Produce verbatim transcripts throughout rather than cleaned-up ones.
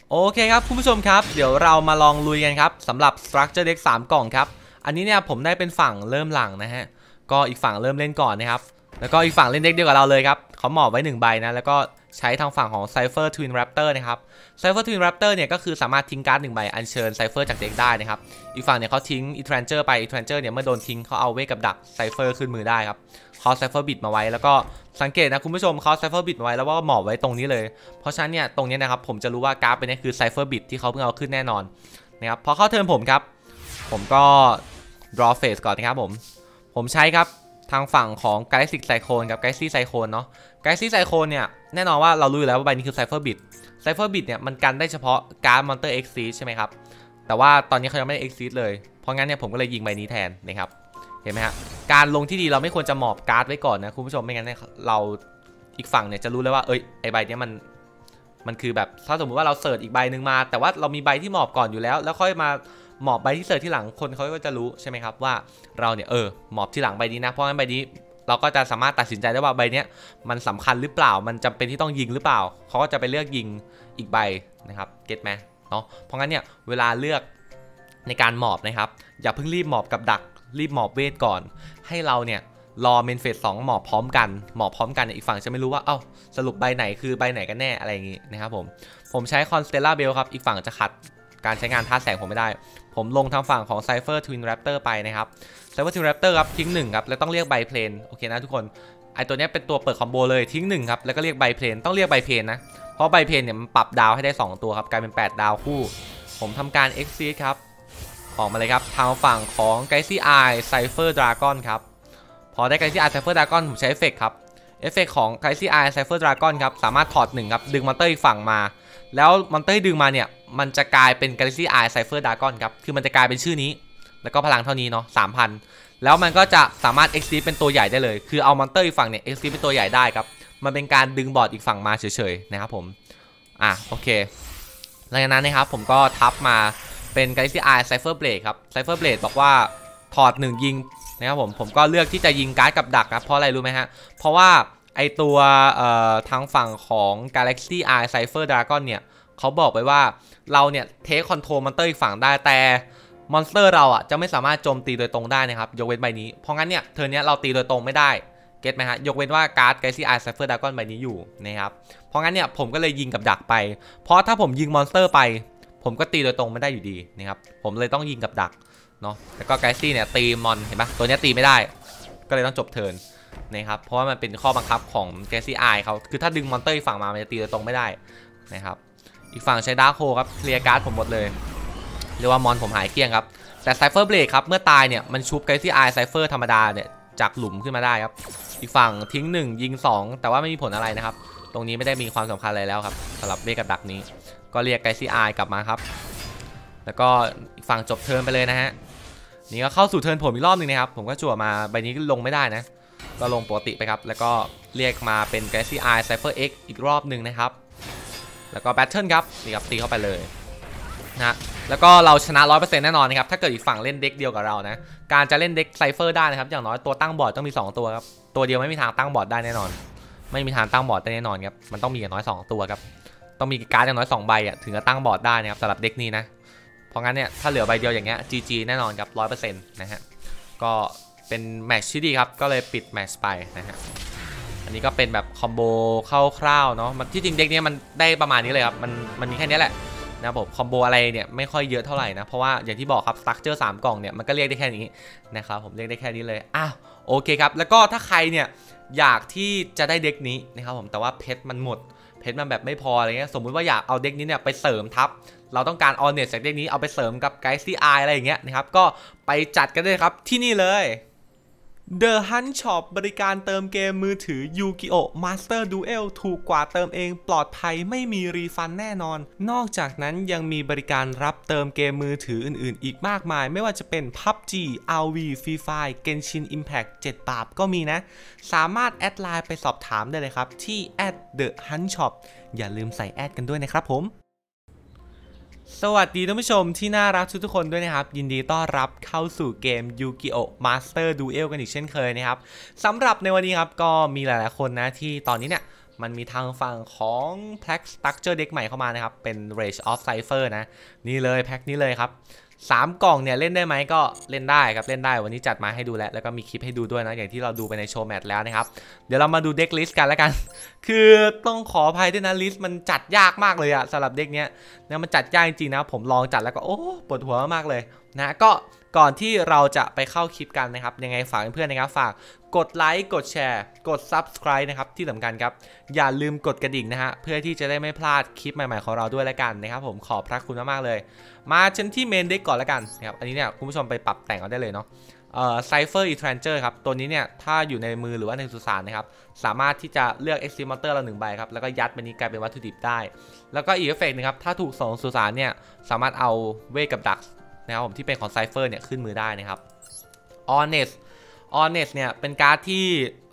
โอเคครับคุณผู้ชมครับเดี๋ยวเรามาลองลุยกันครับสำหรับ Structure Deck สามกล่องครับอันนี้เนี่ยผมได้เป็นฝั่งเริ่มหลังนะฮะก็อีกฝั่งเริ่มเล่นก่อนนะครับแล้วก็อีกฝั่งเล่นเด็กเดียวกับเราเลยครับเขาหมอบไว้หนึ่งใบนะแล้วก็ใช้ทางฝั่งของ Cypher Twin Raptor นะครับ Cypher Twin Raptor เนี่ยก็คือสามารถทิ้งการ์ดหนึ่งใบอัญเชิญ Cypher จากเด็กได้นะครับอีกฝั่งเนี่ยเขาทิ้ง Etranger ไป Etranger เนี่ยเมื่อโดนทิ้งเขาเอาเวทกับดัก Cypher ขึ้นมือได้ครับเขา Cypher Bit มาไว้แล้วก็สังเกตนะคุณผู้ชมเขา Cypher Bit มาไว้แล้วว่าหมอบไว้ตรงนี้เลยเพราะฉะนั้นเนี่ยตรงนี้นะครับผมจะรู้ว่าการ์ดเป็นนี่คือ Cypher Bit ที่เขาเพิ่งเอาขึ้นแน่นอนนะครับพอเข้าเทิร์นผมครับผมก็ draw phase ก่อนนะครับผมผมใช้ครับทางฝั่งของ Galaxy Cyclone กับ Galaxy Cyclone เนาะ Galaxy Cyclone เนี่ยแน่นอนว่าเรารู้อยู่แล้วว่าใบนี้คือ Cypher Bit Cypher Bit เนี่ยมันกันได้เฉพาะการ์ด Monster Exceed ใช่ไหมครับแต่ว่าตอนนี้เขายังไม่ได้ Exceed เลยเพราะงั้นเนี่ยผมก็เลยยิงใบนี้แทนนะครับเห็นไหมฮะการลงที่ดีเราไม่ควรจะหมอบการ์ดไว้ก่อนนะคุณผู้ชมไม่งั้นเนี่ยเราอีกฝั่งเนี่ยจะรู้เลยว่าเอ้ยไอใบนี้มันมันคือแบบถ้าสมมติว่าเราเสิร์ชอีกใบหนึ่งมาแต่ว่าเรามีใบที่หมอบก่อนอยู่แล้วแล้วค่อยมาหมอบใบที่เสิร์ชที่หลังคนเขาก็จะรู้ใช่ไหมครับว่าเราเนี่ยเออหมอบที่หลังใบนี้นะเพราะงั้นใบนี้เราก็จะสามารถตัดสินใจได้ว่าใบนี้มันสำคัญหรือเปล่ามันจำเป็นที่ต้องยิงหรือเปล่าเขาก็จะไปเลือกยิงอีกใบนะครับเก็ตไหมเนาะเพราะงั้นเนี่ยเวลาเลือกในการหมอบนะครับอย่าเพิ่งรีบหมอบกับดักรีบหมอบเวทก่อนให้เราเนี่ยรอเมนเฟสสองหมอบพร้อมกันหมอบพร้อมกันอีกฝั่งจะไม่รู้ว่าเอ้าสรุปใบไหนคือใบไหนกันแน่อะไรอย่างงี้นะครับผมผมใช้คอนสเตลล่าเบลครับอีกฝั่งจะขัดการใช้งานธาตุแสงผมไม่ได้ผมลงทางฝั่งของ Cypher Twin Raptor ไปนะครับ Cypher Twin Raptor ครับทิ้งหนึ่งครับแล้วต้องเรียกใบเพลนโอเคนะทุกคนไอตัวนี้เป็นตัวเปิดคอมโบเลยทิ้งหนึ่งครับแล้วก็เรียกใบเพลนต้องเรียกใบเพลนนะเพราะใบเพลนเนี่ยมันปรับดาวให้ได้สองตัวครับกลายเป็นแปดดาวคู่ผมทำการ Exceed ครับออกมาเลยครับทางฝั่งของ Galaxy Eye Cypher Dragon ครับพอได้ Galaxy Eye Cypher Dragon ผมใช้เอฟเฟกต์ครับเอฟเฟกต์ของ Galaxy Eye Cypher Dragon ครับสามารถถอดหนึ่งครับดึงมอนเตอร์อีกฝั่งมาแล้วมอนเตอร์ที่ดึงมาเนี่ยมันจะกลายเป็น Galaxy Eye Cypher Dragon ครับคือมันจะกลายเป็นชื่อนี้แล้วก็พลังเท่านี้เนาะ สามพัน แล้วมันก็จะสามารถ Exceed เป็นตัวใหญ่ได้เลยคือเอามอนเตอร์อีกฝั่งเนี่ย Exceed เป็นตัวใหญ่ได้ครับมันเป็นการดึงบอร์ดอีกฝั่งมาเฉยๆนะครับผมอ่ะโอเคหลังจากนั้นนะครับผมก็ทับมาเป็น Galaxy Eye Cypher Blade ครับ Cypher Blade บอกว่าถอดหนึ่งยิงนะครับผมผมก็เลือกที่จะยิงการ์ดกับดักครับเพราะอะไรรู้ไหมฮะเพราะว่าไอตัวเอ่อทางฝั่งของ Galaxy Eye Cypher Dragon เนี่ยเขาบอกไปว่าเราเนี่ยเทคคอนโทรลมอนเตอร์อีกฝั่งได้แต่มอนสเตอร์เราอ่ะจะไม่สามารถโจมตีโดยตรงได้นะครับยกเว้นใบนี้เพราะงั้นเนี่ยเทิร์นนี้เราตีโดยตรงไม่ได้เก็ตไหมฮะยกเว้นว่าการ์ด Galaxy Eye Cypher Dragon ใบนี้อยู่นะครับเพราะงั้นเนี่ยผมก็เลยยิงกับดักไปเพราะถ้าผมยิงมอนสเตอร์ไปผมก็ตีโดยตรงไม่ได้อยู่ดีนะครับผมเลยต้องยิงกับดักเนาะแล้วก็ Galaxy เนี่ยตีมอนเห็นปะตัวนี้ตีไม่ได้ก็เลยต้องจบเทิร์นนะครับเพราะว่ามันเป็นข้อบังคับของ Galaxy Eye เขาคือถ้าดึงมอนสเตอร์อีกฝั่งมามันจะตีโดยตรงไม่ได้นะครับอีกฝั่งใช้ดาร์คโฮครับเคลียร์การ์ดผมหมดเลยเรียกว่ามอนผมหายเกลี้ยงครับแต่ไซเฟอร์เบรกครับเมื่อตายเนี่ยมันชุบ Galaxy Eye Cypher ธรรมดาเนี่ยจากหลุมขึ้นมาได้ครับอีกฝั่งทิ้งหนึ่งยิงสองแต่ว่าไม่มีผลอะไรนะครับตรงนี้ไม่ได้มีความสำคัญอะไรแล้วครับสำหรับเบรกกับดักนี้ก็เรียก Galaxy Eye กลับมาครับแล้วก็อีกฝั่งจบเทิร์นไปเลยนะฮะนี่ก็เข้าสู่เทิร์นผมอีกรอบนึงนะครับผมก็จั่วมาใบนี้ลงไม่ได้นะก็ลงปกติไปครับแล้วก็เรียกมาเป็น Galaxy Eye Cypher X อีกรอบนึงนะครับแล้วก็แบทเทิลครับนี่ครับตีเข้าไปเลยนะแล้วก็เราชนะ ร้อยเปอร์เซ็นต์ แน่นอนนะครับถ้าเกิดอีกฝั่งเล่นเด็กเดียวกับเรานะการจะเล่นเด็กไซเฟอร์ได้นะครับอย่างน้อยตัวตั้งบอร์ดต้องมีสองตัวครับตัวเดียวไม่มีทางตั้งบอร์ดได้แน่นอนไม่มีทางตั้งบอร์ดได้แน่นอนครับมันต้องมีอย่างน้อยสองตัวครับต้องมีการ์ดอย่างน้อยสองใบอ่ะถึงจะตั้งบอร์ดได้นะครับสำหรับเด็กนี้นะเพราะงั้นเนี่ยถ้าเหลือใบเดียวอย่างเงี้ย จี จี แน่นอนครับ ร้อยเปอร์เซ็นต์ นะฮะก็เป็นแมตช์ที่ดีครับก็เลยปิดแมตช์ไปนะฮะอันนี้ก็เป็นแบบคอมโบคร่าวๆเนาะมันที่จริงเด็กนี้มันได้ประมาณนี้เลยครับมันมันมีแค่นี้แหละนะผมคอมโบอะไรเนี่ยไม่ค่อยเยอะเท่าไหร่นะเพราะว่าอย่างที่บอกครับสตั๊กเจอร์สามกล่องเนี่ยมันก็เรียกได้แค่นี้นะครับผมเรียกได้แค่นี้เลยอ้าวโอเคครับแล้วก็ถ้าใครเนี่ยอยากที่จะได้เด็กนี้นะครับผมแต่ว่าเพชรมันหมดเพชรมันแบบไม่พออะไรเงี้ยสมมุติว่าอยากเอาเด็กนี้เนี่ยไปเสริมทัพเราต้องการออเนตจากเด็กนี้เอาไปเสริมกับ Galaxy Eye อะไรอย่างเงี้ยนะครับก็ไปจัดกันได้ครับที่นี่เลย The Hunt Shop บริการเติมเกมมือถือ Yu-Gi-Oh! Master Duel ถูกกว่าเติมเองปลอดภัยไม่มีรีฟันแน่นอนนอกจากนั้นยังมีบริการรับเติมเกมมือถืออื่นๆอีกมากมายไม่ว่าจะเป็น พับจี อาร์ วี Free Fire Genshin Impact เจ็ดปราบก็มีนะสามารถแอดไลน์ไปสอบถามได้เลยครับที่ แอท เดอะ ฮันต์ ช็อป อย่าลืมใส่แอดกันด้วยนะครับผมสวัสดีท่านผู้ชมที่น่ารักทุกๆคนด้วยนะครับยินดีต้อนรับเข้าสู่เกม Yu-Gi-Oh! Master Duel กันอีกเช่นเคยนะครับสำหรับในวันนี้ครับก็มีหลายๆคนนะที่ตอนนี้เนี่ยมันมีทางฝั่งของ Pack Structure Deck ใหม่เข้ามานะครับเป็น Rage of Cypher นะนี่เลยแพ็คนี้เลยครับสามกล่องเนี่ยเล่นได้ไหมก็เล่นได้ครับเล่นได้วันนี้จัดมาให้ดูแล้วแล้วก็มีคลิปให้ดูด้วยนะอย่างที่เราดูไปในโชว์แมตช์แล้วนะครับเดี๋ยวเรามาดูเด็กลิสต์กันแล้วกันคือต้องขออภัยด้วยนะลิสต์มันจัดยากมากเลยอะสำหรับเด็กเนี้ยนะมันจัดยากจริงๆนะผมลองจัดแล้วก็โอ้ปวดหัวมากเลยนะก็ก่อนที่เราจะไปเข้าคลิปกันนะครับยังไงฝากเพื่อนๆนะครับฝากกดไลค์กดแชร์กด ซับสไครบ์ นะครับที่สำคัญครับอย่าลืมกดกระดิ่งนะฮะเพื่อที่จะได้ไม่พลาดคลิปใหม่ๆของเราด้วยแล้วกันนะครับผมขอบพระคุณมากๆเลยมาเช่นที่เมนเด็กก่อนแล้วกันนะครับอันนี้เนี่ยคุณผู้ชมไปปรับแต่งเอาได้เลยเนาะเอ่อ Cypher Etranger ครับตัวนี้เนี่ยถ้าอยู่ในมือหรือว่าในสุสานนะครับสามารถที่จะเลือก Extreme Monster เราหนึ่งใบครับแล้วก็ยัดมันนี้กลายเป็นวัตถุดิบได้แล้วก็อีกเอฟเฟกต์นึงครับถ้าถูกส่งสุสานเนี่ยสามารถเอาเวทกับดักนะครับผมที่เป็นของ Cypher เนี่ยขึ้นมือได้นะครับ Honest Honest เนี่ยเป็นการ์ดที่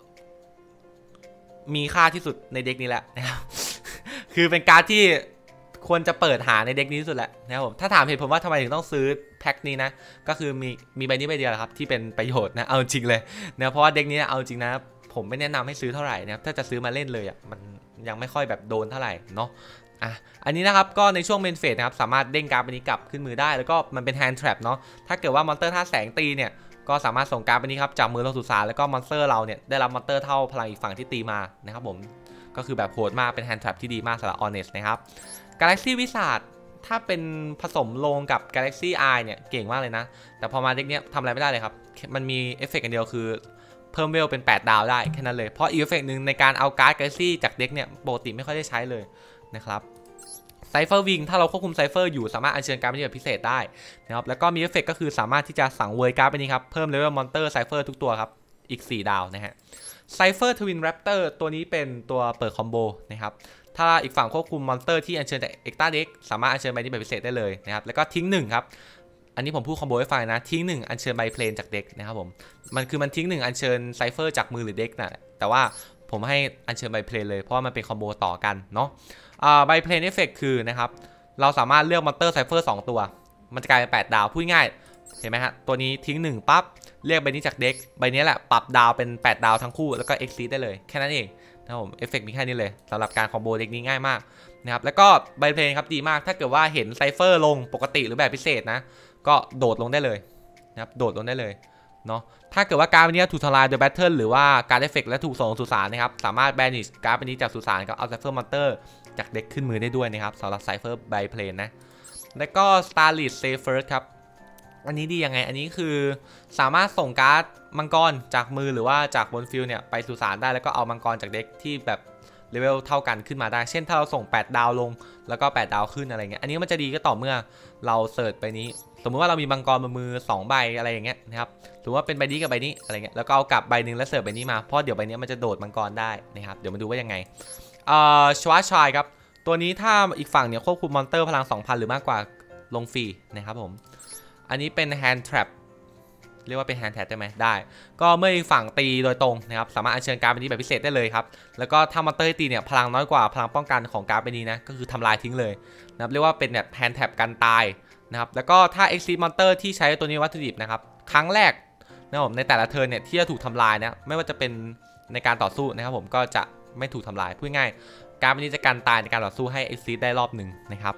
มีค่าที่สุดในเด็กนี้แหละนะครับคือเป็นการ์ดที่ควรจะเปิดหาในเด็กนี้ที่สุดแหละนะครับผมถ้าถามเหตุผลว่าทำไมถึงต้องซื้อแพ็คนี้นะก็คือมีมีใบนี้ใบเดียวครับที่เป็นประโยชน์นะเอาจริงเลยนะเพราะว่าเด็กนี้เอาจริงนะผมไม่แนะนำให้ซื้อเท่าไหร่นะครับถ้าจะซื้อมาเล่นเลยอ่ะมันยังไม่ค่อยแบบโดนเท่าไหร่เนาะอ่ะอันนี้นะครับก็ในช่วงเมนเฟสนะครับสามารถเด้งการ์ดใบนี้กลับขึ้นมือได้แล้วก็มันเป็นแฮนด์แทร็ปเนาะถ้าเกิดว่ามอนสเตอร์ท่าแสงตีเนี่ยก็สามารถส่งการ์ดใบนี้ครับจากมือลงสู่สารแล้วก็มอนสเตอร์เราเนี่ยได้รับมอนสเตอร์เท่าพลังอีกฝั่งที่ตีมานะครับผมก็คือแบบโหดมากเป็นแฮนด์แทร็ปที่ดีมากสำหรับ Honest นะครับ Galaxy Wizard ถ้าเป็นผสมลงกับ Galaxy Eye เนี่ยเก่งมากเลยนะแต่พอมาเด็กเนี้ยทำอะไรไม่ได้เลยครับมันมีเอฟเฟกต์อันเดียวคือเพิ่มเวลเป็นแปดดาวได้แค่นั้นเลยเพราะอีกเอฟเฟกต์หนึ่งในการเอาการ์ด Galaxy จากเด็กเนี่ยปกติไม่ค่อยได้ใช้เลยนะครับไซเฟอร์วิงถ้าเราควบคุมไซเฟอร์อยู่สามารถอัญเชิญการ์ดเป็นแบบพิเศษได้นะครับแล้วก็มีเอฟเฟกต์ก็คือสามารถที่จะสั่งเวอร์การ์ดไปนี้ครับเพิ่มเลเวลมอนเตอร์ไซเฟอร์ทุกตัวครับอีกสี่ดาวนะฮะไซเฟอร์ทวินแรปเตอร์ตัวนี้เป็นตัวเปิดคอมโบนะครับถ้าอีกฝั่งควบคุมมอนสเตอร์ที่อัญเชิญจากเอ็กต้าเด็กสามารถอัญเชิญใบนี้แบบพิเศษได้เลยนะครับแล้วก็ทิ้งหนึ่งครับอันนี้ผมพูดคอมโบให้ฟังนะทิ้งหนึ่งอัญเชิญใบเพลนจากเด็กนะครับผมมันคือมันทิ้งหนึ่งอัญเชิญไซเฟอร์จากมือหรือเด็กนะแต่ว่าผมให้อัญเชิญใบเพลนเลยเพราะว่ามันเป็นคอมโบต่อกันเนาะใบเพลนเอฟเฟกต์คือนะครับเราสามารถเลือกมอนเตอร์ไซเฟอร์สองตัวมันจะกลายเป็นแปดดาวพูดง่ายเห็นไหมฮะตัวนี้ทิ้งหนึ่งปั๊บเรียกใบนี้จากเด็กใบนี้แหละปรับดาวเป็นแปดดาวทั้งคู่แล้วก็เอ็กซีได้เลยแค่นั้นเองนะครับผมเอฟเฟกต์มีแค่นี้เลยสำหรับการคอมโบเด็กนี้ง่ายมากนะครับแล้วก็ใบเพลนครับดีมากถ้าเกิดว่าเห็นไซเฟอร์ลงปกติหรือแบบพิเศษนะก็โดดลงได้เลยนะครับโดดลงได้เลยเนาะถ้าเกิดว่าการ์ดนี้ถูกทำลายโดยแบทเทิลหรือว่าการ์ดเอฟเฟกต์และถูกส่งสุสานนะครับสามารถแบนิชการ์ดนี้จากสุสานกับเอาไซเฟอร์มอนเตอร์จากเด็กขึ้นมือได้ด้วยนะครับสำหรับไซเฟอร์ใบเพลนนะแล้วก็ Starlit Safer ครับอันนี้ดียังไงอันนี้คือสามารถส่งการ์ดมังกรจากมือหรือว่าจากบนฟิลเนี่ยไปสุสานได้แล้วก็เอามังกรจากเด็กที่แบบเลเวลเท่ากันขึ้นมาได้เช่นถ้าเราส่งแปดดาวลงแล้วก็แปดดาวขึ้นอะไรเงี้ยอันนี้มันจะดีก็ต่อเมื่อเราเสิร์ชไปนี้สมมุติว่าเรามีมังกรบนมือสองใบอะไรอย่างเงี้ยนะครับสมมติว่าเป็นใบนี้กับใบนี้อะไรเงี้ยแล้วก็เอากลับใบหนึ่งแล้วเสิร์ชใบนี้มาเพราะเดี๋ยวใบนี้มันจะโดดมังกรได้นะครับเดี๋ยวมาดูว่ายังไงเอ่อชวาชายครับตัวนี้ถ้าอีกฝั่งเนี่ยควบคุมมอนเตอร์พลัง สองพัน หรือมากกว่าลงฟรีนะครับผมอันนี้เป็น hand trap เรียกว่าเป็น hand trap ได้ไหมได้ก็เมื่ออีกฝั่งตีโดยตรงนะครับสามารถอัญเชิญการ์ดใบนี้แบบพิเศษได้เลยครับแล้วก็ถ้ามอนเตอร์ตีเนี่ยพลังน้อยกว่าพลังป้องกันของการ์ดใบนี้นะก็คือทำลายทิ้งเลยนะครับเรียกว่าเป็นแบบ hand trap กันตายนะครับแล้วก็ถ้า extreme monster ที่ใช้ตัวนี้วัตถุดิบนะครับครั้งแรกนะครับผมในแต่ละเทิร์นเนี่ยที่จะถูกทำลายนะไม่ว่าจะเป็นในการต่อสู้นะครับผมก็จะไม่ถูกทำลายพูดง่ายการ์ดใบนี้จะกันตายในการต่อสู้ให้ exceed ได้รอบหนึ่งนะครับ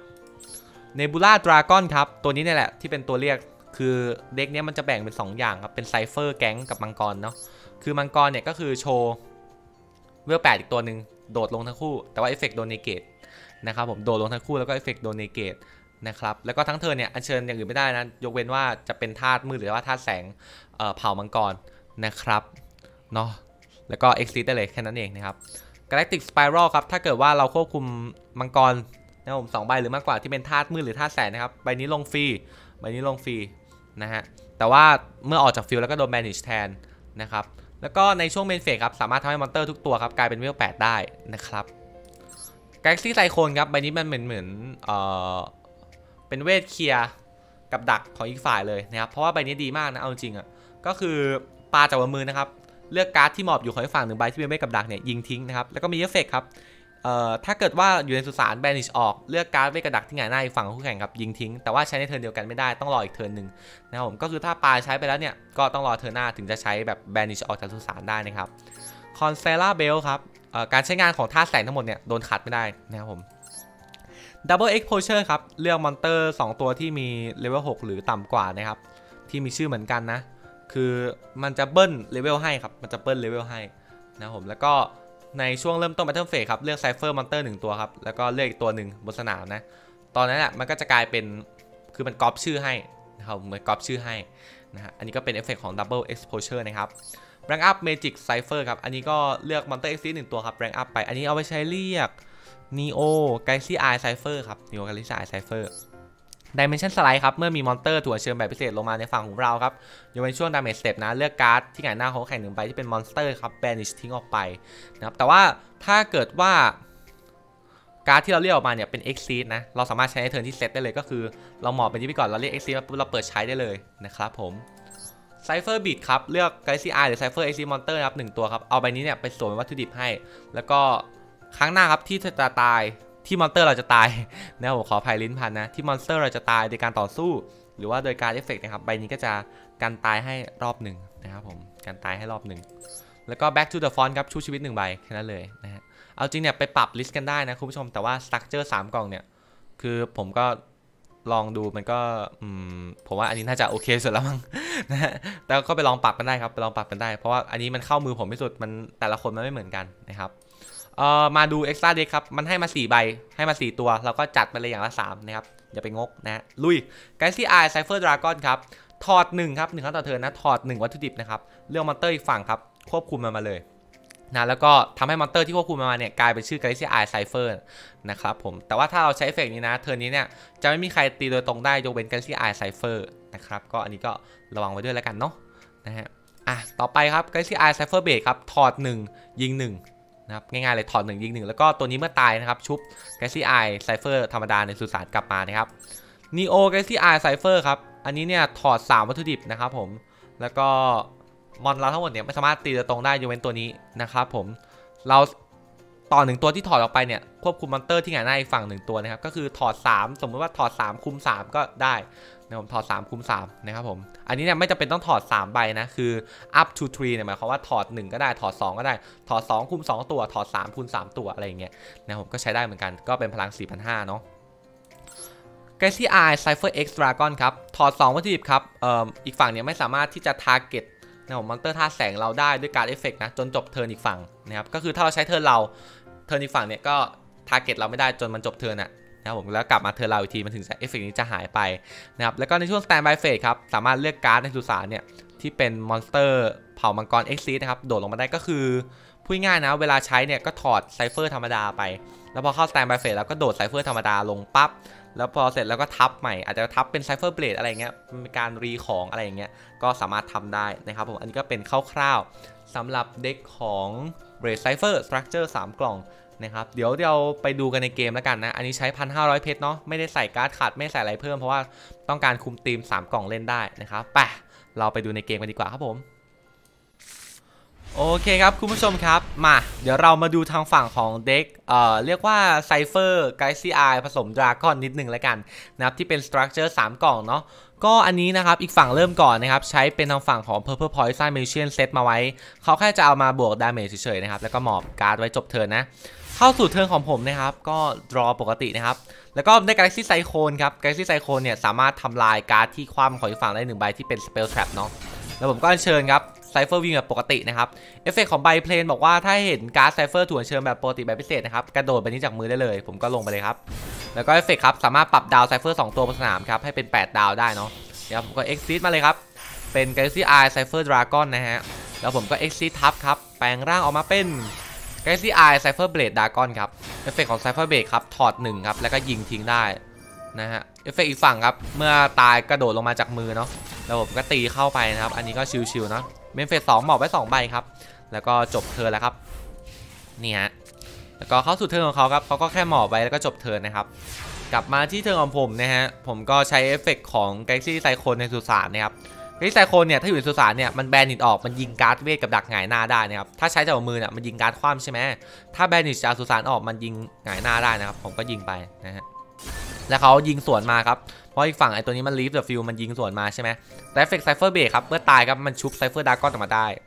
Nebula Dragon ครับตัวนี้เนี่ยแหละที่เป็นตัวเรียกคือเด็กเนี้ยมันจะแบ่งเป็นสองอย่างครับเป็นไซเฟอร์แก๊งกับมังกรเนาะคือมังกรเนี่ยก็คือโชว์เวลแปดอีกตัวหนึ่งโดดลงทั้งคู่แต่ว่าเอฟเฟกต์โดนเนเกตนะครับผมโดดลงทั้งคู่แล้วก็เอฟเฟกต์โดนเนเกตนะครับแล้วก็ทั้งเธอเนี่ยอัญเชิญอย่างอื่นไม่ได้นะยกเว้นว่าจะเป็นธาตุมืดหรือว่าธาตุแสง เอ่อเผ่ามังกรนะครับเนาะแล้วก็ exit ได้เลยแค่นั้นเองนะครับ Galactic Spiral ครับถ้าเกิดว่าเราควบคุมมังกรนะผมสองใบหรือมากกว่าที่เป็นธาตุมืดหรือธาตุแสงนะครับใบนี้ลงฟรีใบนี้ลงฟรีนะฮะแต่ว่าเมื่อออกจากฟิลแล้วก็โดนแบนิชแทนนะครับแล้วก็ในช่วงเมนเฟสครับสามารถทำให้มอนเตอร์ทุกตัวครับกลายเป็นเวลแปดได้นะครับ Galaxy Cyclone ครับใบนี้มันเหมือนเหมือนเอ่อเป็นเวทเคลียร์กับดักของอีกฝ่ายเลยนะครับเพราะว่าใบนี้ดีมากนะเอาจริงอ่ะก็คือปาจากบนมือนะครับเลือกการ์ดที่หมอบอยู่ของอีกฝั่งหนึ่งใบที่เป็นเวทกับดักเนี่ยยิงทิ้งนะครับแล้วก็มีเอฟเฟกต์ครับเอ่อถ้าเกิดว่าอยู่ในสุสานแบนิชออกเลือกการ์ดเวทกับดักที่หงายหน้าอีกฝั่งของคู่แข่งครับยิงทิ้งแต่ว่าใช้ในเทิร์นเดียวกันไม่ได้ต้องรออีกเทิร์นหนึ่งนะครับผมก็คือถ้าปาใช้ไปแล้วเนี่ยก็ต้องรอเทิร์นหน้าถึงจะใช้แบบแบนิชออกจากสุสานได้นะครับคอนเซล่าเบลครับการใช้งานของธาตุแสงทั้งหมดเนี่ยโดนขัดไม่ได้นะครับผม Double Exposure ครับเลือกมอนเตอร์สองตัวที่มีเลเวลหกหรือต่ำกว่านะครับที่มีชื่อเหมือนกันนะคือมันจะเบิ้ลเลเวลให้ครับมันจะเบิ้ลเลเวลให้นะครับผมแล้วก็ในช่วงเริ่มต้น Battle Phase ครับเลือก Cypher Monster หนึ่งตัวครับแล้วก็เลือกอีกตัวหนึ่งบนสนามนะตอนนั้นอ่ะมันก็จะกลายเป็นคือมันก๊อปชื่อให้นะครับเหมือนก๊อปชื่อให้นะฮะอันนี้ก็เป็นเอฟเฟกต์ของ Double Exposure นะครับ Rank Up Magic Cypher ครับอันนี้ก็เลือก Monster X หนึ่งตัวครับ Rank Up ไปอันนี้เอาไปใช้เรียก Neo Galaxy Eye Cypher ครับ Neo Galaxy Eye Cypher Dimension Slide ครับเมื่อมีมอนเตอร์ถูกเชิญแบบพิเศษลงมาในฝั่งของเราครับยกเว้นช่วง Damage Step นะเลือกการ์ดที่หงายหน้าเขาแข่งหนึ่งใบที่เป็นมอนสเตอร์ครับ Banish ทิ้งออกไปนะครับแต่ว่าถ้าเกิดว่าการ์ดที่เราเรียกออกมาเนี่ยเป็น Exceed นะเราสามารถใช้ในเทิร์นที่เซตได้เลยก็คือเราหมอบไปที่ไปก่อนเราเรียก Exceed ปุ๊บเราเปิดใช้ได้เลยนะครับผม Cypher Beat ครับเลือก Galaxy Eye หรือ Cypher Exceed Monster ครับหนึ่งตัวครับเอาใบนี้เนี่ยไปสวมวัตถุดิบให้แล้วก็ครั้งหน้าครับที่จะตายที่มอนสเตอร์เราจะตายนะผมขออภัยลิ้นพันนะที่มอนสเตอร์เราจะตายโดยการต่อสู้หรือว่าโดยการเอฟเฟกต์นะครับใบนี้ก็จะกันตายให้รอบหนึ่งนะครับผมกันตายให้รอบหนึ่งแล้วก็ back to the font ครับชูชีวิตหนึ่งใบแค่นั้นเลยนะฮะเอาจริงเนี่ยไปปรับลิสต์กันได้นะคุณผู้ชมแต่ว่า structure สามกล่องเนี่ยคือผมก็ลองดูมันก็อืมผมว่าอันนี้น่าจะโอเคสุดแล้วมั้งนะฮะแต่ก็ไปลองปรับกันได้ครับไปลองปรับกันได้เพราะว่าอันนี้มันเข้ามือผมที่สุดมันแต่ละคนมันไม่เหมือนกันนะครับเอ่อมาดู extra deck ครับมันให้มาสี่ใบให้มาสี่ตัวเราก็จัดไปเลยอย่างละสามนะครับอย่าไปงกนะลุย Galaxy Eye Cypher Dragon ครับถอดหนึ่งครับหนึ่งครั้งต่อเทิร์นนะถอดหนึ่งวัตถุดิบนะครับเลือกมอนเตอร์อีกฝั่งครับควบคุมมันมาเลยนะแล้วก็ทำให้มอนเตอร์ที่ควบคุมมาเนี่ยกลายเป็นชื่อ Galaxy Eye Cypher นะครับผมแต่ว่าถ้าเราใช้เอฟเฟกต์นี้นะเทิร์นนี้เนี่ยจะไม่มีใครตีโดยตรงได้ยกเว้น Galaxy Eye Cypher นะครับก็อันนี้ก็ระวังไว้ด้วยแล้วกันเนาะนะฮะอ่ะต่อไปครับ Galaxy Eye Cypher Blade ครับถอดหนึ่งยิงหนึ่งนะครับง่ายๆเลยถอดหนึ่งยิงหนึ่งแล้วก็ตัวนี้เมื่อตายนะครับชุบ Galaxy Eye Cypher ธรรมดาในสุสานกลับมานะครับ Neo Galaxy Eye Cypher ครับอันนี้เนี่ยถอดสามวัตถุดิบนะครับผมแล้วก็มอนเราทั้งหมดเนี่ยไม่สามารถตีโดยตรงได้ยกเว้นตัวนี้นะครับผมเราต่อหนึ่งตัวที่ถอดออกไปเนี่ยควบคุมมอนเตอร์ที่หงายหน้าอีกฝั่งหนึ่งตัวนะครับก็คือถอดสามสมมติว่าถอดสามคุมสามก็ได้นะผมถอดสามคุมสามนะครับผมอันนี้เนี่ยไม่จำเป็นต้องถอดสามใบนะคือ up to three เนี่ยหมายความว่าถอดหนึ่งก็ได้ถอดสองก็ได้ถอดสองคุมสองตัวถอดสามคูณสามตัวอะไรอย่างเงี้ยนะผมก็ใช้ได้เหมือนกันก็เป็นพลัง สี่พันห้าร้อย เนาะGalaxy Eye Cypher X Dragon ครับถอดสองวัตถุดิบครับเอ่ออีกฝั่งเนี่ยไม่สามารถที่จะ target นะผมมอนเตอร์ธาตุแสงเราได้ด้วยการเอฟเฟกต์นะจนจบเทิร์นอีกฝั่งนะครับก็คือถ้าเราใช้เทิร์นเราเทิร์นอีกฝั่งเนี่ยก็ target เราไม่ได้จนมันจบเทิร์นอะนะครับผมแล้วกลับมาเทิร์นเราอีกทีมันถึงจะเอฟเฟกต์นี้จะหายไปนะครับแล้วก็ในช่วง Standby Phase ครับสามารถเลือกการ์ดในสุสานเนี่ยที่เป็นมอนสเตอร์เผ่ามังกร Exceed นะครับโดดลงมาได้ก็คือพูดง่ายนะเวลาใช้เนี่ยก็ถอดไซเฟอร์ธรรมดาไปแล้วพอเข้า Standby Phase แล้วก็โดดไซเฟอร์ธรรมดาลงปั๊บแล้วพอเสร็จแล้วก็ทับใหม่อาจจะทับเป็น Cypher Blade อะไรเงี้ยเป็นการรีของอะไรอย่างเงี้ยก็สามารถทำได้นะครับผมอันนี้ก็เป็นคร่าวๆสำหรับเด็กของ Blade Cypher Structure สามกล่องนะครับเดี๋ยวเราไปดูกันในเกมแล้วกันนะอันนี้ใช้ หนึ่งพันห้าร้อย เพชรเนาะไม่ได้ใส่การ์ดขาดไม่ใส่อะไรเพิ่มเพราะว่าต้องการคุมทีมสามกล่องเล่นได้นะครับไปเราไปดูในเกมกันดีกว่าครับผมโอเคครับคุณผู้ชมครับมาเดี๋ยวเรามาดูทางฝั่งของเด็กเอ่อเรียกว่า Cypher Galaxy Eye ผสม Dragon นิดนึงแล้วกันนะครับที่เป็น Structure สามกล่องเนาะก็อันนี้นะครับอีกฝั่งเริ่มก่อนนะครับใช้เป็นทางฝั่งของ Purple Poison Magician Set มาไว้เขาแค่จะเอามาบวก Damage เฉยๆนะครับแล้วก็หมอบการ์ดไว้จบเทิร์นนะเข้าสู่เทิร์นของผมนะครับก็ draw ปกตินะครับแล้วก็ได้ Galaxy Cyclone ครับ Galaxy Cyclone เนี่ยสามารถทำลายการ์ดที่คว่ำของอีกฝั่งได้หนึ่งใบที่เป็น Spell Trap เนาะแล้วผมก็อัญเชิญครับไซเฟอร์วิ่งแบบปกตินะครับเอฟเฟกต์ของใบเพลนบอกว่าถ้าเห็นการ์ดไซเฟอร์ถูกอัญเชิญแบบปกติแบบพิเศษนะครับกระโดดไปนี้จากมือได้เลยผมก็ลงไปเลยครับแล้วก็เอฟเฟกต์ครับสามารถปรับดาวไซเฟอร์สองตัวบนสนามครับให้เป็นแปดดาวได้เนาะเดี๋ยวผมก็ Exceed มาเลยครับเป็น Galaxy Eye Cypher Dragon นะฮะแล้วผมก็ Exceed ทับครับแปลงร่างออกมาเป็น Galaxy Eye Cypher Blade Dragon ครับเอฟเฟกต์ของ Cypher Blade ครับถอดหนึ่งครับแล้วก็ยิงทิ้งได้นะฮะเอฟเฟกต์อีกฝั่งครับเมื่อตายกระโดดลงมาจากมือเนาะแล้วผมก็ตีเข้าไปนะครับอันนี้ก็ชิวๆเนาะเมนเฟสสองหมอบไว้สองใบครับแล้วก็จบเทิร์นแล้วครับนี่ฮะแล้วก็เข้าสู่เทิร์นของเขาครับเขาก็แค่หมอบไว้แล้วก็จบเทิร์นนะครับกลับมาที่เทิร์นของผมนะฮะผมก็ใช้เอฟเฟกต์ของ Galaxy Cyclone ในสุสานนะครับ Galaxy Cyclone เนี่ยถ้าอยู่ในสุสานเนี่ยมันแบนนิดออกมันยิงการ์ดเวทกับดักหงายหน้าได้นะครับถ้าใช้จากมือเนี่ยมันยิงการ์ดคว่ำใช่ไหมถ้าแบนนิดจากสุสานออกมันยิงหงายหน้าได้นะครับผมก็ยิงไปนะฮะแล้วเขายิงสวนมาครับเพราะอีกฝั่งไอ้ตัวนี้มันลีฟเดอะฟิลมันยิงสวนมาใช่ไหมแต่เอฟเฟกต์ไซเฟอร์เบรกครับเมื่อตายครับมันชุบไซเฟอร์ดราก้อนออกมาได้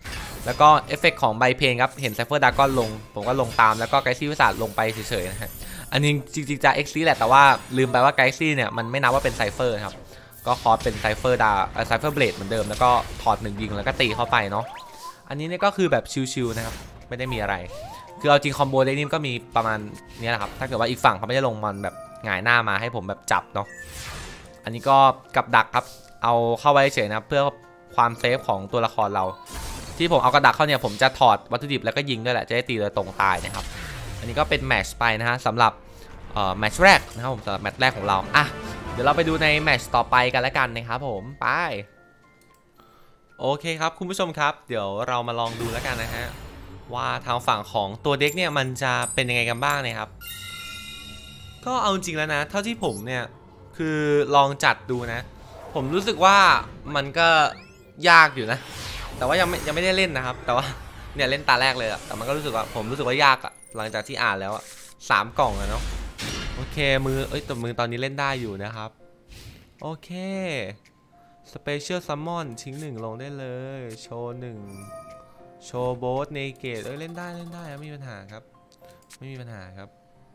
แล้วก็เอฟเฟกต์ของใบเพลงครับเห็นไซเฟอร์ดากอนลงผมก็ลงตามแล้วก็ไกซี่วิสัทลงไปเฉยๆนะฮะอันนี้จริงๆจะเอ็กซี่แหละแต่ว่าลืมไปว่าไกซี่เนี่ยมันไม่นับว่าเป็นไซเฟอร์ครับก็คอร์สเป็นไซเฟอร์ดาไซเฟอร์เบลดเหมือนเดิมแล้วก็ถอดหนึ่งยิงแล้วก็ตีเข้าไปเนาะอันนี้เนี่ยก็คือแบบชิวๆนะครับไม่ได้มีอะไรคือเอาจริงคอมโบเด็กนี่ก็มีประมาณนี้แหละครับถ้าเกิดว่าอีกฝั่งเขาไม่ได้ลงมันแบบหงายหน้ามาให้ผมแบบจับเนาะอันนี้ก็กับดักครับเอาเข้าไว้เฉยนะเพื่อความเซฟของตัวละครเราที่ผมเอากระดักเข้าเนี่ยผมจะถอดวัตถุดิบแล้วก็ยิงด้วยแหละจะได้ตีโดยตรงตายนะครับอันนี้ก็เป็นแมตช์ไปนะฮะสำหรับเอ่อแมตช์แรกนะครับผมสำหรับแมตช์แรกของเราอ่ะเดี๋ยวเราไปดูในแมตช์ต่อไปกันแล้วกันนะครับผมไปโอเคครับคุณผู้ชมครับเดี๋ยวเรามาลองดูแล้วกันนะฮะว่าทางฝั่งของตัวเด็กเนี่ยมันจะเป็นยังไงกันบ้างนะครับก็เอาจริงแล้วนะเท่าที่ผมเนี่ยคือลองจัดดูนะผมรู้สึกว่ามันก็ยากอยู่นะแต่ว่ายังไม่ยังไม่ได้เล่นนะครับแต่ว่าเนี่ยเล่นตาแรกเลยอะแต่มันก็รู้สึกว่าผมรู้สึกว่ายากอะหลังจากที่อ่านแล้วอะสามกล่องอะเนาะโอเคมือเอ้ยแต่มือตอนนี้เล่นได้อยู่นะครับโอเคสเปเชียลซัมมอนทิ้งหนึ่งลงได้เลยโชว์หนึ่งโชว์โบสเนเกตเอ้ยเล่นได้เล่นได้ไม่มีปัญหาครับไม่มีปัญหาครับ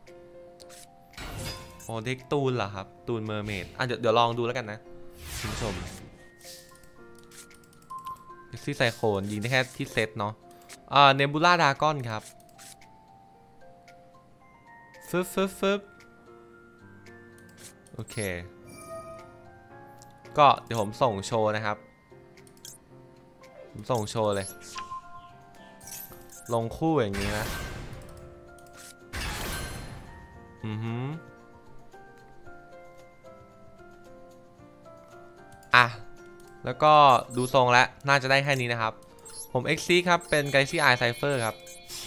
โอ้เด็กตูนเหรอครับตูนเมอร์เมดอ่ะเดี๋ยวเดี๋ยวลองดูแล้วกันนะคุณผู้ชมซี่ไซโคนยิงได้แค่ที่เซตเนาะอ่าเนบูล่าดากอนครับฟึบฟึบฟึบโอเคก็เดี๋ยวผมส่งโชว์นะครับผมส่งโชว์เลยลงคู่อย่างนี้นะอือฮึอ่ะแล้วก็ดูทรงแล้วน่าจะได้แค่นี้นะครับผม เอ็กซ์ ซี ครับเป็นไกซี่ไอไซเฟอร์ครับ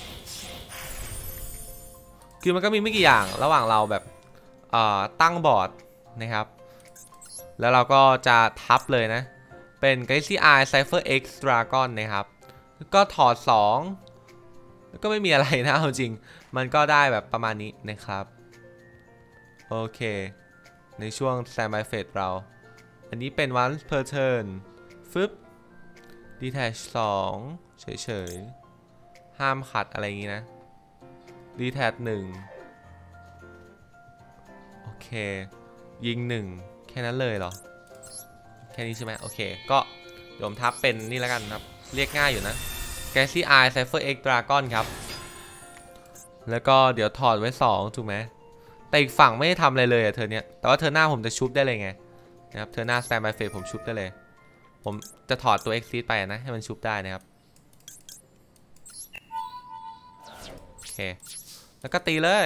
คือมันก็มีไม่กี่อย่างระหว่างเราแบบเอ่อตั้งบอร์ดนะครับแล้วเราก็จะทับเลยนะเป็น Galaxy Eye Cypher X Dragon นะครับก็ถอดสองแล้วก็ไม่มีอะไรนะเอาจริงมันก็ได้แบบประมาณนี้นะครับโอเคในช่วง Standby Phase เราอันนี้เป็น once per turn ฟึบ detach สองเฉยๆห้ามขัดอะไรอย่างงี้นะ detach หนึ่งโอเคยิงหนึ่งแค่นั้นเลยเหรอแค่นี้ใช่ไหมโอเคก็เดี๋ยวผมทับเป็นนี่แล้วกันครับเรียกง่ายอยู่นะ Galaxy Eye Cypher X Dragon ครับแล้วก็เดี๋ยวถอดไว้สองถูกไหมแต่อีกฝั่งไม่ได้ทำอะไรเลยอะเธอเนี้ยแต่ว่าเธอหน้าผมจะชุบได้เลยไงนะครับเธอหน้า Standby Phase ผมชุบได้เลยผมจะถอดตัว Exit ไปนะให้มันชุบได้นะครับโอเคแล้วก็ตีเลย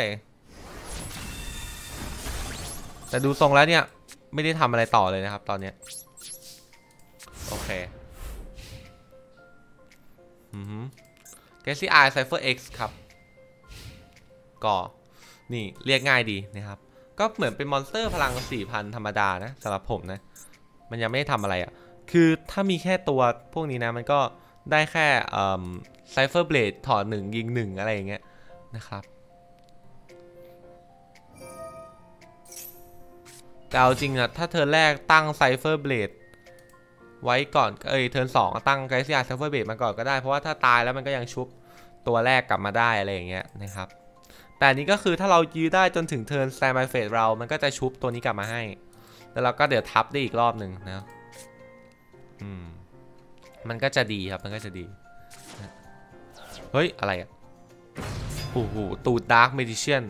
แต่ดูทรงแล้วเนี่ยไม่ได้ทำอะไรต่อเลยนะครับตอนนี้โอเคอือฮึ Galaxy Eye Cypher X ครับก็นี่เรียกง่ายดีนะครับก็เหมือนเป็นมอนสเตอร์พลัง สี่พัน ธรรมดานะสำหรับผมนะมันยังไม่ได้ทำอะไรอ่ะคือถ้ามีแค่ตัวพวกนี้นะมันก็ได้แค่ไซเฟอร์เบลดถอดหนึ่งยิงหนึ่งอะไรอย่างเงี้ยนะครับแต่เอาจริงอะถ้าเทิร์นแรกตั้งไซเฟอร์เบลดไว้ก่อนเอ้ยเทิร์นสองตั้งไกซี่ไอไซเฟอร์เบลดมาก่อนก็ได้เพราะว่าถ้าตายแล้วมันก็ยังชุบตัวแรกกลับมาได้อะไรอย่างเงี้ยนะครับแต่นี้ก็คือถ้าเรายื้อได้จนถึงเทิร์น Standby Phase เรามันก็จะชุบตัวนี้กลับมาให้แล้วเราก็เดี๋ยวทับได้อีกรอบหนึ่งนะอืมมันก็จะดีครับมันก็จะดีเฮ้ยอะไรอ่ะโอ้โหตูดดาร์กเมดิเชียน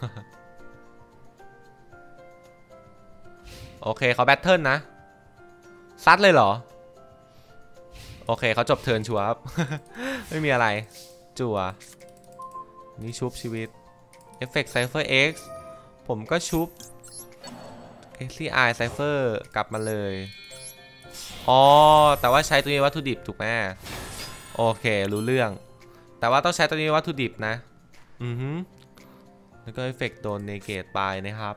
โอเคเขาแบทเทิลนะซัดเลยเหรอโอเคเขาจบเทิร์นชัวร์ครับ ไม่มีอะไรจั่วนี่ชุบชีวิตเอฟเฟกต์ Cypher X ผมก็ชุบ Galaxy Eye Cypher กลับมาเลยอ๋อแต่ว่าใช้ตัวนี้วัตถุดิบถูกไหมโอเครู้เรื่องแต่ว่าต้องใช้ตัวนี้วัตถุดิบนะอือฮึแล้วก็เอฟเฟกต์โดนเนเกตไปนะครับ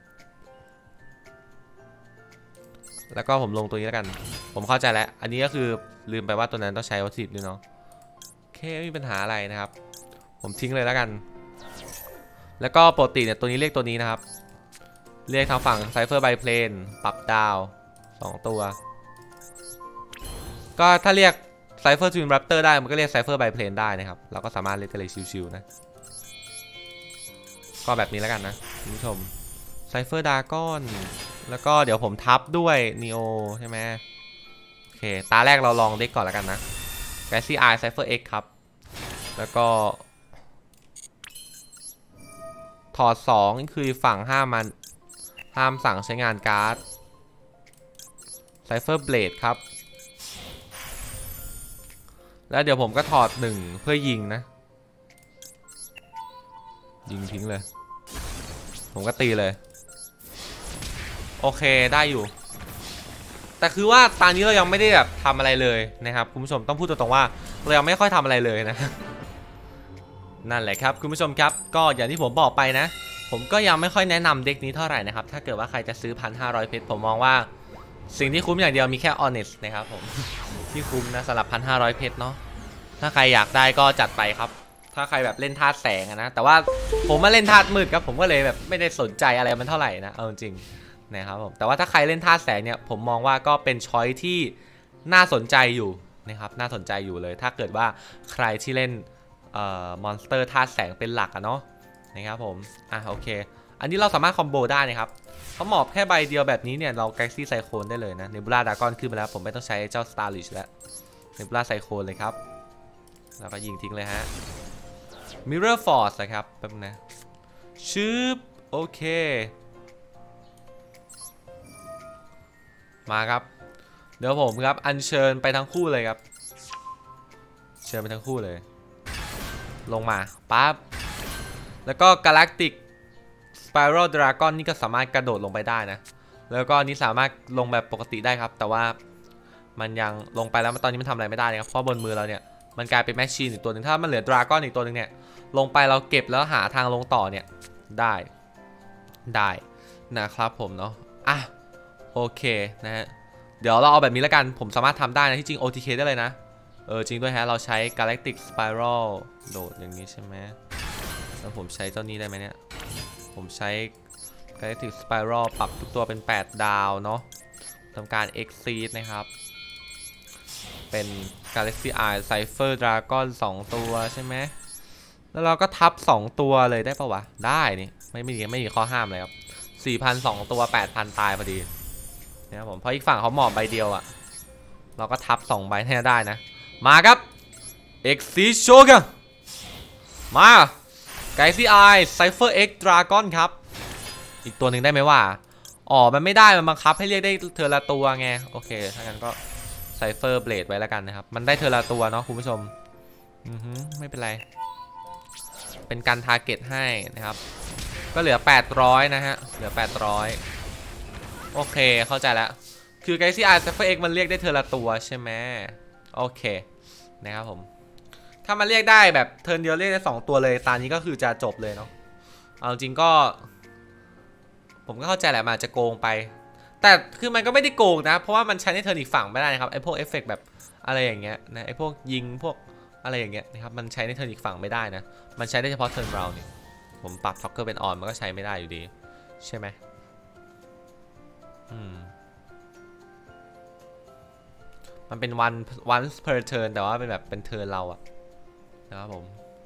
แล้วก็ผมลงตัวนี้แล้วกันผมเข้าใจแล้วอันนี้ก็คือลืมไปว่าตัวนั้นต้องใช้วัตถุดิบด้วยเนาะโอเคไม่มีปัญหาอะไรนะครับผมทิ้งเลยแล้วกันแล้วก็ปกติเนี่ยตัวนี้เรียกตัวนี้นะครับเรียกทางฝั่งไซเฟอร์ไบเพลนปรับดาวสองตัวก็ถ้าเรียกไซเฟอร์ทวินแรปเตอร์ได้มันก็เรียกไซเฟอร์ไบเพลนได้นะครับเราก็สามารถเล่นกันเลยชิวๆนะก็แบบนี้แล้วกันนะคุณผู้ชมไซเฟอร์ดาก้อนแล้วก็เดี๋ยวผมทับด้วยนีโอใช่ไหมโอเคตาแรกเราลองเด็กก่อนแล้วกันนะแกซี่ไอไซเฟอร์เอ็กครับแล้วก็ถอดสองนี่คือฝั่งห้ามมันห้ามสั่งใช้งานการ์ดไซเฟอร์เบลดครับแล้วเดี๋ยวผมก็ถอดหนึ่งเพื่อยิงนะยิงทิ้งเลยผมก็ตีเลยโอเคได้อยู่แต่คือว่าตอนนี้เรายังไม่ได้แบบทำอะไรเลยนะครับคุณผู้ชมต้องพูดตรงๆว่าเรายังไม่ค่อยทำอะไรเลยนะนั่นแหละครับคุณผู้ชมครับก็อย่างที่ผมบอกไปนะผมก็ยังไม่ค่อยแนะนำเด็กนี้เท่าไหร่นะครับถ้าเกิดว่าใครจะซื้อ หนึ่งพันห้าร้อย เพชรผมมองว่าสิ่งที่คุ้มอย่างเดียวมีแค่ Honest นะครับผมที่คุ้มนะสำหรับ หนึ่งพันห้าร้อย เพชรเนาะถ้าใครอยากได้ก็จัดไปครับถ้าใครแบบเล่นธาตุแสงนะแต่ว่าผมมาเล่นธาตุมืดครับผมก็เลยแบบไม่ได้สนใจอะไรมันเท่าไหร่นะเอาจริงนะครับผมแต่ว่าถ้าใครเล่นธาตุแสงเนี่ยผมมองว่าก็เป็นช้อยที่น่าสนใจอยู่นะครับน่าสนใจอยู่เลยถ้าเกิดว่าใครที่เล่นเอ่อมอนสเตอร์ธาตุแสงเป็นหลักอะเนาะนะครับผมอ่ะโอเคอันนี้เราสามารถคอมโบได้นะครับเขาหมอบแค่ใบเดียวแบบนี้เนี่ยเราแกลซี่ไซโคนได้เลยนะเนบูล่าดากอนขึ้นมาแล้วผมไม่ต้องใช้เจ้าสตาร์ลิชแล้วเนบูล่าไซโคนเลยครับแล้วก็ยิงทิ้งเลยฮะมิเรอร์ฟอร์สนะครับแป๊บนะชืบโอเคมาครับเดี๋ยวผมครับอัญเชิญไปทั้งคู่เลยครับเชิญไปทั้งคู่เลยลงมาปั๊บแล้วก็กาแล็กติกสไปรัลดราก้อนนี่ก็สามารถกระโดดลงไปได้นะแล้วก็นี่สามารถลงแบบปกติได้ครับแต่ว่ามันยังลงไปแล้วตอนนี้มันทำอะไรไม่ได้นะครับเพราะบนมือเราเนี่ยมันกลายเป็นแมชชีนอีกตัวหนึ่งถ้ามันเหลือดราก้อนอีกตัวหนึ่งเนี่ยลงไปเราเก็บแล้วหาทางลงต่อเนี่ยได้ได้นะครับผมเนาะอ่ะโอเคนะฮะเดี๋ยวเราเอาแบบนี้แล้วกันผมสามารถทำได้นะที่จริง โอ ที เค ได้เลยนะเออจริงด้วยฮะเราใช้ Galactic Spiral โดดอย่างนี้ใช่ไหมแล้วผมใช้เจ้านี้ได้ไหมเนี่ยผมใช้ Galactic Spiral ปรับทุกตัวเป็นแปดดาวเนาะทำการ Exceed นะครับเป็น Galaxy Eye Cypher Dragon สองตัวใช่ไหมแล้วเราก็ทับสองตัวเลยได้ปะวะได้นี่ไม่ไม่ไม่มีข้อห้ามเลยครับ สี่พัน สองตัว แปดพัน ตายพอดีนะครับผมเพราะอีกฝั่งเขาหมอบใบเดียวอะเราก็ทับสองใบให้ได้นะมาครับ Exceed Shogun มาไกซี่ไอไซเฟอร์เอ็กดราก้อนครับอีกตัวหนึ่งได้ไหมว่าอ๋อมันไม่ได้มันบังคับให้เรียกได้เทอละตัวไงโอเคถ้างั้นก็ไซเฟอร์เบลดไว้แล้วกันนะครับมันได้เทอละตัวเนาะคุณผู้ชมอือฮึไม่เป็นไรเป็นการทาร์เก็ตให้นะครับก็เหลือแปดร้อยนะฮะเหลือแปดร้อยโอเคเข้าใจแล้วคือไกซี่ไอไซเฟอร์เอ็กมันเรียกได้เทอละตัวใช่ไหมโอเคนะครับผมถ้ามันเรียกได้แบบเทิร์นเดียวเรียกได้สองตัวเลยตอนนี้ก็คือจะจบเลยเนาะเอาจริงก็ผมก็เข้าใจแหละมันจะโกงไปแต่คือมันก็ไม่ได้โกงนะเพราะว่ามันใช้ในเทิร์นอีกฝั่งไม่ได้นะครับไอพวกเอฟเฟกต์แบบอะไรอย่างเงี้ยนะไอพวกยิงพวกอะไรอย่างเงี้ยนะครับมันใช้ในเทิร์นอีกฝั่งไม่ได้นะมันใช้ได้เฉพาะเทิร์นเราเนี่ยผมปรับท็อกเกอร์เป็นออนมันก็ใช้ไม่ได้อยู่ดีใช่ไหมอืมมันเป็น one once per turn แต่ว่าเป็นแบบเป็นเทิร์นเราอะนะครับผม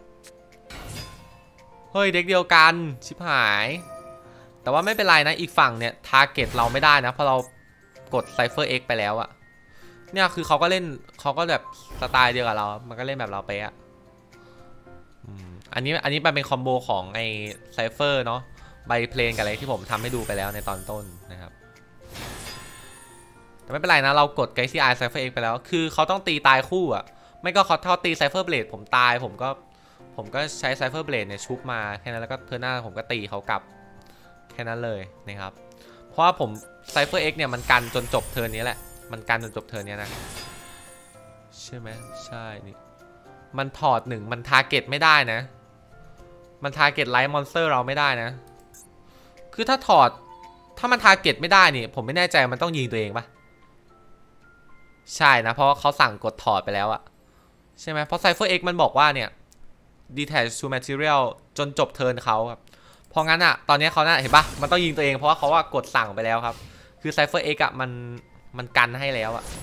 เฮ้ยเด็กเดียวกันชิบหายแต่ว่าไม่เป็นไรนะอีกฝั่งเนี่ยทาร์เก็ตเราไม่ได้นะเพราะเรากด Cypher X ไปแล้วอะเนี่ยคือเขาก็เล่นเขาก็แบบสไตล์เดียวกับเรามันก็เล่นแบบเราไปอะอันนี้อันนี้มันเป็นคอมโบของไอ้ Cypher เนาะใบเพลนกับอะไรที่ผมทำให้ดูไปแล้วในตอนต้นนะครับแต่ไม่เป็นไรนะเรากด Galaxy Eye Cypher X ไปแล้วคือเขาต้องตีตายคู่อะไม่ก็เขาตี Cypher Blade ผมตายผมก็ผมก็ใช้ Cypher Blade เนี่ยชุบมาแค่นั้นแล้วก็เทอร์หน้าผมก็ตีเขากลับแค่นั้นเลยนะครับเพราะว่าผม Cypher X เนี่ยมันกันจนจบเทิร์นนี้แหละมันกันจนจบเทิร์นนี้นะใช่ไหมใช่นี่มันถอดหนึ่งมันทาร์เก็ตไม่ได้นะมันทาร์เก็ตไลท์มอนสเตอร์เราไม่ได้นะคือถ้าถอดถ้ามันทาร์เก็ตไม่ได้นี่ผมไม่แน่ใจมันต้องยิงตัวเองปะใช่นะเพราะว่าเขาสั่งกดถอดไปแล้วอะใช่ไหมเพราะ Cypher X มันบอกว่าเนี่ย detach to material จนจบเทิร์นเขาครับเพราะงั้นอะตอนนี้เขาน่าเห็นปะมันต้องยิงตัวเองเพราะว่าเขาว่ากดสั่งไปแล้วครับคือ Cypher X อะมันมันกันให้แล้วอะ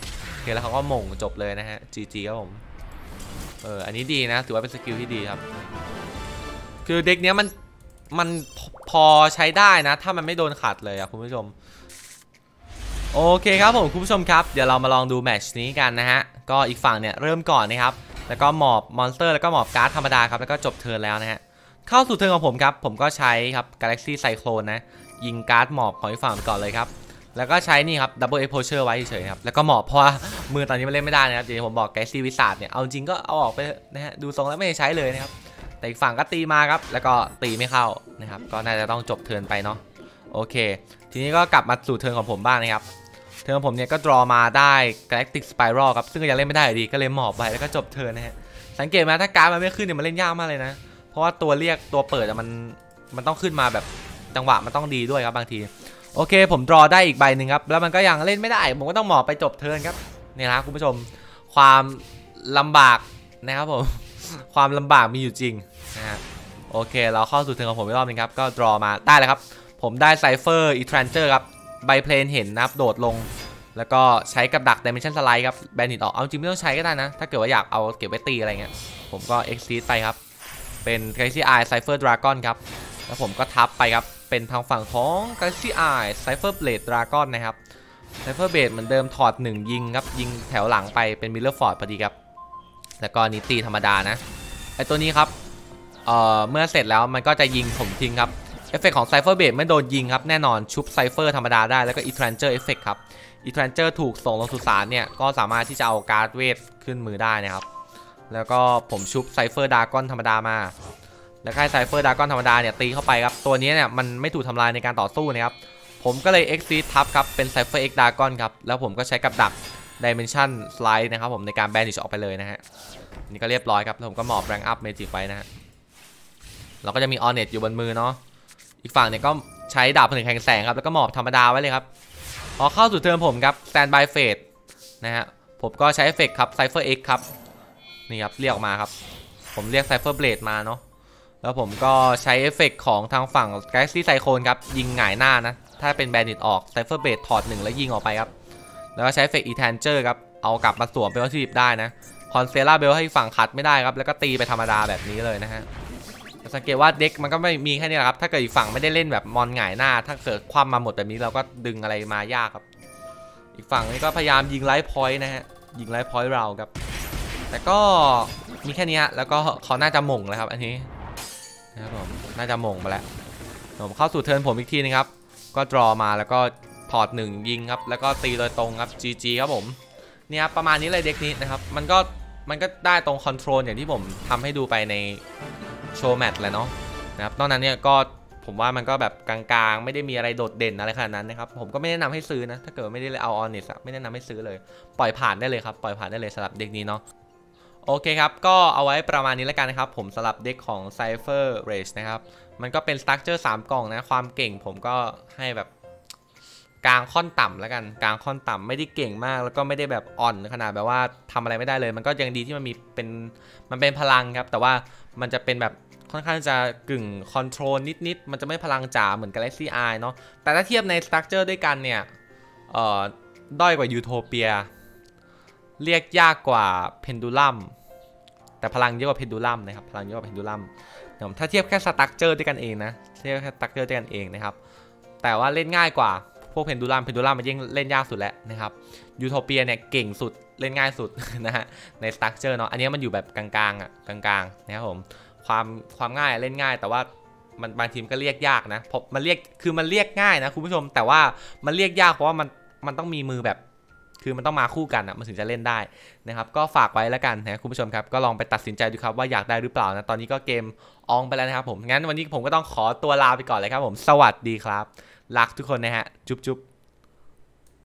เคแล้วเขาก็หม่งจบเลยนะฮะ จี จี ครับผมเอออันนี้ดีนะถือว่าเป็นสกิลที่ดีครับคือเด็กเนี้ยมันมันพอใช้ได้นะถ้ามันไม่โดนขัดเลยอะคุณผู้ชมโอเคครับผมคุณผู้ชมครับเดี๋ยวเรามาลองดูแมตช์นี้กันนะฮะก็อีกฝั่งเนี่ยเริ่มก่อนนะครับแล้วก็หมอบมอนสเตอร์แล้วก็หมอบการ์ดธรรมดาครับแล้วก็จบเทิร์นแล้วนะฮะเข้าสู่เทิร์นของผมครับผมก็ใช้ครับ Galaxy Cyclone นะยิงการ์ดหมอบของอีกฝั่งก่อนเลยครับแล้วก็ใช้นี่ครับ Double Exposure ไว้เฉยๆครับแล้วก็หมอบเพราะว่ามือตอนนี้มันเล่นไม่ได้นะครับเดี๋ยวผมบอก Galaxy Wizard เนี่ยเอาจริงก็เอาออกไปนะฮะดูทรงแล้วไม่ได้ใช้เลยนะครับแต่อีกฝั่งก็ตีมาครับแล้วก็ตีไม่เข้านะครับก็น่าจะต้องจบเทิร์นไปเนาะโอเคทีนี้ก็กลับมาสู่เทิร์นของผมบ้างนะครับเทิร์นของผมเนี่ยก็ดรอมาได้ Galactic Spiral ครับซึ่งก็ยังเล่นไม่ได้อยู่ดีก็เลยหมอบไปแล้วก็จบเทิร์นนะฮะสังเกตไหมถ้าการ์ดมันไม่ขึ้นเนี่ยมันเล่นยากมากเลยนะเพราะว่าตัวเรียกตัวเปิดมันมันต้องขึ้นมาแบบจังหวะมันต้องดีด้วยครับบางทีโอเคผมดรอได้อีกใบหนึ่งครับแล้วมันก็ยังเล่นไม่ได้ผมก็ต้องหมอบไปจบเทิร์นครับนี่นะคุณผู้ชมความลำบากนะครับผมความลำบากมีอยู่จริงนะฮะโอเคเราเข้าสู่เทิร์นของผมอีกรอบนึงครับก็ดรอมาได้แล้วครับผมได้ไซเฟอร์อีทรานเจอร์ครับใบเพลนเห็นนะครับโดดลงแล้วก็ใช้กับดัก Dimension Slide ครับแบนนิตออกเอาจริงไม่ต้องใช้ก็ได้นะถ้าเกิดว่าอยากเอาเก็บไว้ตีอะไรเงี้ยผมก็ Exceed ไปครับเป็น Galaxy Eye Cypher Dragon ครับแล้วผมก็ทับไปครับเป็นทางฝั่งของ Galaxy Eye Cypher Blade Dragon นะครับ Cypher Blade เหมือนเดิมถอดหนึ่งยิงครับยิงแถวหลังไปเป็น Mirror Force พอดีครับแล้วก็นิตีธรรมดานะไอตัวนี้ครับเอ่อเมื่อเสร็จแล้วมันก็จะยิงผมทิ้งครับเอฟเฟกต์ของ Cypher Blade ไม่โดนยิงครับแน่นอนชุบ Cypher ธรรมดาได้แล้วก็ Eteranger Effect ครับ Eteranger ถูกส่งลงสุสานเนี่ยก็สามารถที่จะเอาการ์ดเวทขึ้นมือได้นะครับแล้วก็ผมชุบ Cypher Dragon ธรรมดามาแล้วให้ Cypher Dragon ธรรมดาเนี่ยตีเข้าไปครับตัวนี้เนี่ยมันไม่ถูกทำลายในการต่อสู้นะครับผมก็เลย Exceed ทับครับเป็น Cypher X Dragon ครับแล้วผมก็ใช้กับดัก Dimension Slide นะครับผมในการ Banish ออกไปเลยนะฮะนี่ก็เรียบร้อยครับผมก็หมอบ Rank Up Magic ไปนะฮะเราก็จะมี Ornette อยู่บนมือเนาะอีกฝั่งเนี่ยก็ใช้ดาบผนึกแห่งแสงครับแล้วก็หมอบธรรมดาไว้เลยครับพอเข้าสู่เทิร์นผมครับ Standby Phase นะฮะผมก็ใช้เอฟเฟกต์ครับ Cypher X ครับนี่ครับเรียกออกมาครับผมเรียก Cypher Blade มาเนาะแล้วผมก็ใช้เอฟเฟกต์ของทางฝั่ง Galaxy Cyclone ครับยิงหงายหน้านะถ้าเป็นแบนดิตออก Cypher Blade ถอดหนึ่งแล้วยิงออกไปครับแล้วก็ใช้เอฟเฟกต์ Eteranger ครับเอากลับมาสวมเป็นวัตถุดิบได้นะคอนเซล่าเบลให้ฝั่งขัดไม่ได้ครับแล้วก็ตีไปธรรมดาแบบนี้เลยนะฮะสังเกตว่าเด็กมันก็ไม่มีแค่นี้แหละครับถ้าเกิดอีกฝั่งไม่ได้เล่นแบบมอนหงายหน้าถ้าเกิดคว่ำมาหมดแบบนี้เราก็ดึงอะไรมายากครับอีกฝั่งนี้ก็พยายามยิงไลท์พอยต์นะฮะยิงไลท์พอยต์เราครับแต่ก็มีแค่นี้แล้วก็เขาน่าจะหม่งแล้วครับอันนี้นะครับผมน่าจะหม่งไปแล้วผมเข้าสู่เทิร์นผมอีกทีนึงครับก็ดรอมาแล้วก็ถอดหนึ่งยิงครับแล้วก็ตีโดยตรงครับ จี จี ครับผมเนี่ยประมาณนี้เลยเด็กนี้นะครับมันก็มันก็ได้ตรงคอนโทรลอย่างที่ผมทำให้ดูไปในโชว์แมตช์แหละเนาะนะครับนอกนั้นเนี่ยก็ผมว่ามันก็แบบกลางๆไม่ได้มีอะไรโดดเด่นอะไรขนาดนั้นนะครับผมก็ไม่แนะนำให้ซื้อนะถ้าเกิดไม่ได้เอาออนเนสไม่แนะนำให้ซื้อเลยปล่อยผ่านได้เลยครับปล่อยผ่านได้เลยสำหรับเด็กนี้เนาะโอเคครับก็เอาไว้ประมาณนี้แล้วกันนะครับผมสำหรับเด็กของ Cypher Rage นะครับมันก็เป็นสตรัคเจอร์สามกล่องนะความเก่งผมก็ให้แบบกลางค่อนต่ำแล้วกันกลางค่อนต่ำไม่ได้เก่งมากแล้วก็ไม่ได้แบบอ่อนขนาดแบบว่าทำอะไรไม่ได้เลยมันก็ยังดีที่มันมีเป็นมันเป็นพลังครับแต่ว่ามันจะเป็นแบบค่อนข้างจะกึ่งคอนโทรลนิดๆมันจะไม่พลังจ๋าเหมือน Galaxy Eye เนาะแต่ถ้าเทียบในสตรัคเจอร์ด้วยกันเนี่ยเอ่อด้อยกว่ายูโทเปียเรียกยากกว่าเพนดูลัมแต่พลังเยอะกว่าเพนดูลัมนะครับพลังเยอะกว่าเพนดูลัมถ้าเทียบแค่สตรัคเจอร์ด้วยกันเองนะเทียบแค่สตรัคเจอร์ด้วยกันเองนะครับแต่ว่าเล่นง่ายกว่าพวกเพนดูลัมเพนดูลัมมันยิ่งเล่นยากสุดแล้วนะครับยูโทเปียเนี่ยเก่งสุดเล่นง่ายสุดนะฮะในสตรัคเจอร์เนาะอันนี้มันอยู่แบบกลางๆอ่ะกลางๆนะครับผมความความง่ายเล่นง่ายแต่ว่ามันบางทีมก็เรียกยากนะเพราะมันเรียกคือมันเรียกง่ายนะคุณผู้ชมแต่ว่ามันเรียกยากเพราะว่ามันมันต้องมีมือแบบคือมันต้องมาคู่กันอ่ะมันถึงจะเล่นได้นะครับก็ฝากไว้แล้วกันนะคุณผู้ชมครับก็ลองไปตัดสินใจดูครับว่าอยากได้หรือเปล่านะตอนนี้ก็เกมอองไปแล้วนะครับผมงั้นวันนี้ผมก็ต้องขอตัวลาไปก่อนเลยครับผมสวัสดีครับรักทุกคนนะฮะจุ๊บจุ๊บ